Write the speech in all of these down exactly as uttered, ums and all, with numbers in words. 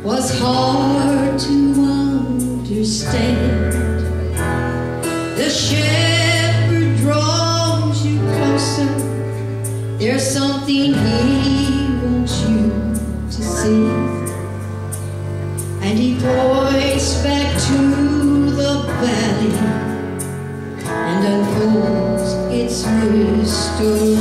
was hard to understand. The shepherd draws you closer. There's something he wants you to see, and he points back to the valley and unfolds its mystery.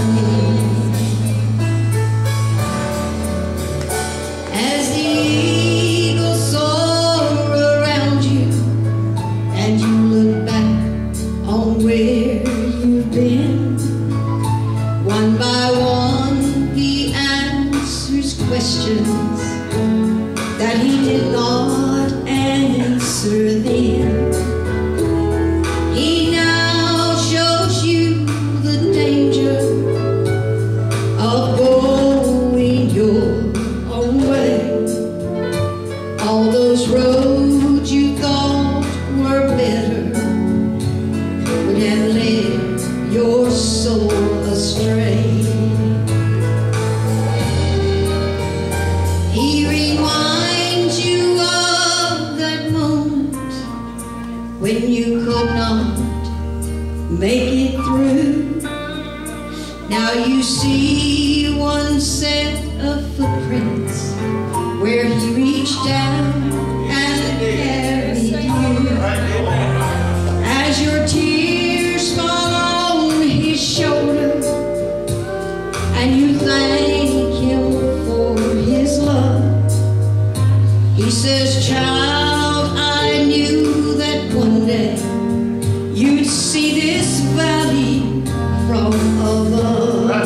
As the eagle soar around you and you look back on where you've been, one by one he answers questions that he did not answer then. He now shows you the danger of going your own way. All those roads you thought were better would have led your soul astray. He reminds you of that moment when you could not make it through. Now you see one set of footprints where he reached down and carried you. As your tears fall on his shoulder and you thank him for his love, he says, child, I knew that one day you'd see this valley from above.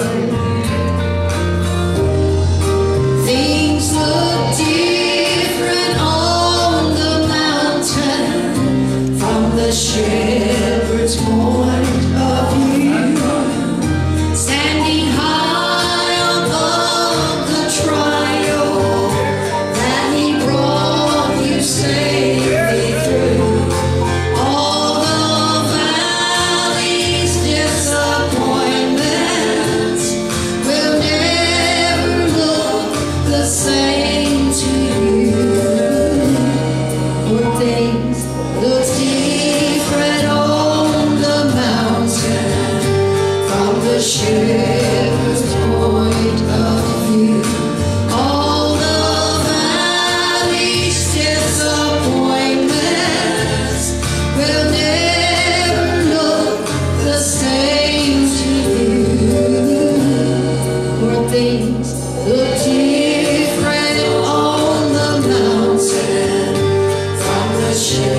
Things look different on the mountain from the shepherd's point of view. Standing high above the trial that he brought you safely through. All the valley's disappointments will never look the same to you. For things look different on the mountain from the shepherd's point of view. All the valley's disappointments will never look the same to you. For things look different on the mountain from the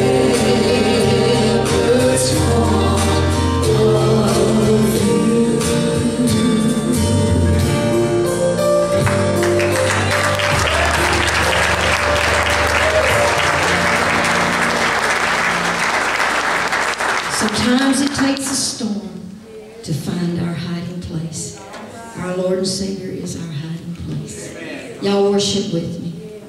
shepherd's point of view. Sometimes it takes a storm to find our hiding place. Our Lord and Savior is our hiding place. Y'all worship with me.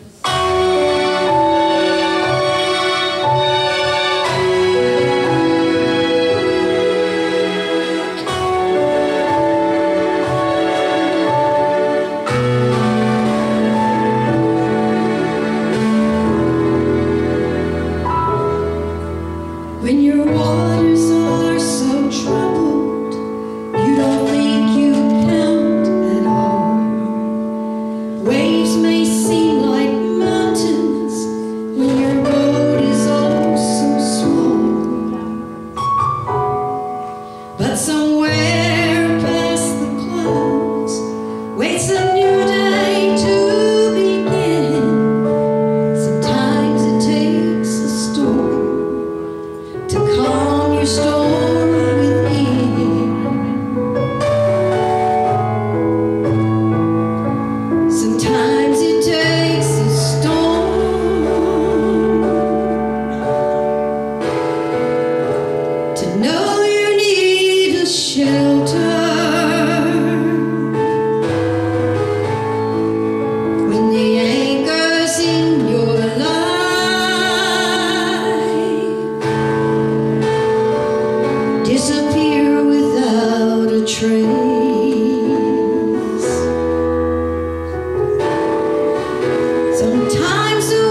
When your waters are so troubled, you don't think you count at all. Waves may seem like mountains when your boat is oh so small. But somewhere past the clouds waits a new day to begin. Sometimes it takes a storm to calm your storm within. Sometimes it takes a storm to know you need a shelter. When the anchor's in your life disappear without a trace. Sometimes the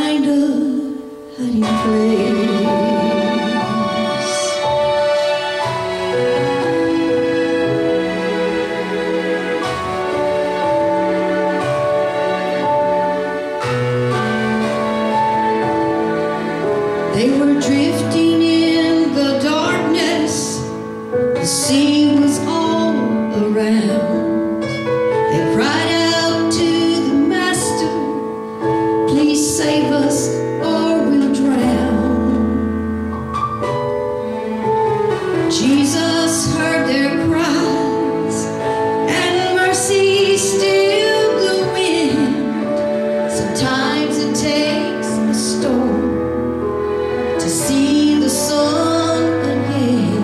find a hiding place. They were drifting in the darkness, the sea was all around. They cried out to the Master, please save us or we'll drown. Jesus heard their cries, and mercy stilled the wind. Sometimes it takes a storm to see the sun again.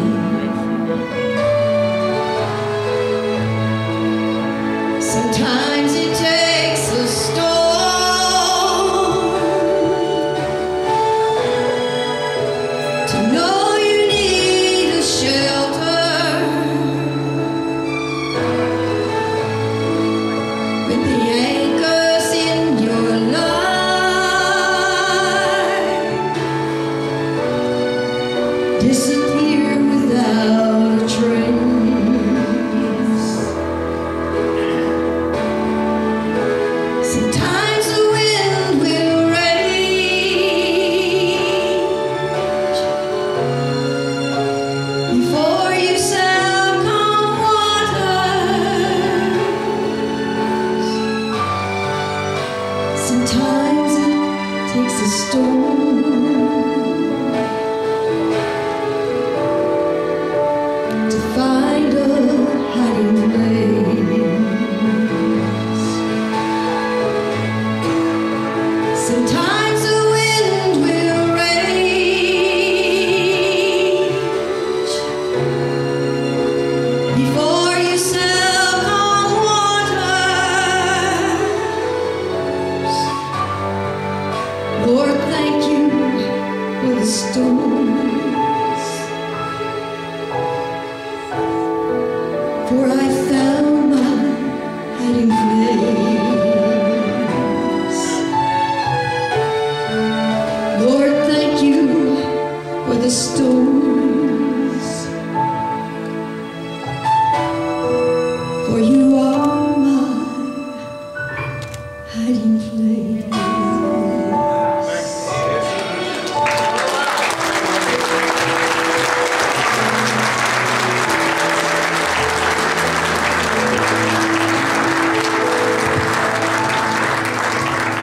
Sometimes it takes a storm to know you need a shelter with the anchors in your life disappear without a trace. Sometimes the wind will rage before you sail calm waters. Sometimes it takes a storm